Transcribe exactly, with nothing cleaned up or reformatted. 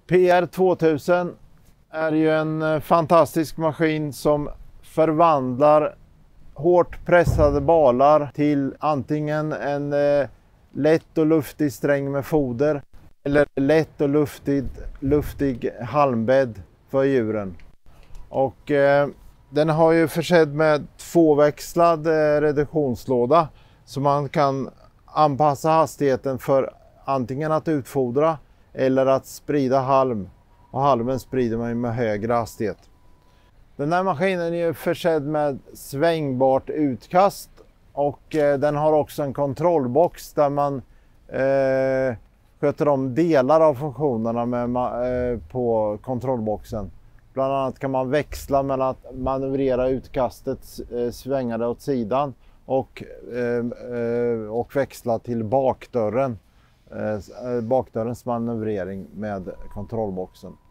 P R tvåtusen är ju en fantastisk maskin som förvandlar hårt pressade balar till antingen en eh, lätt och luftig sträng med foder eller lätt och luftig, luftig halmbädd för djuren. Och eh, den har ju försedd med tvåväxlad eh, reduktionslåda så man kan anpassa hastigheten för antingen att utfodra eller att sprida halm, och halmen sprider man med högre hastighet. Den här maskinen är försedd med svängbart utkast och eh, den har också en kontrollbox där man eh, sköter om delar av funktionerna med, eh, på kontrollboxen. Bland annat kan man växla mellan att manövrera utkastet, eh, svänga det åt sidan och, eh, eh, och växla till bakdörren. Eh, bakdörrens manövrering med kontrollboxen.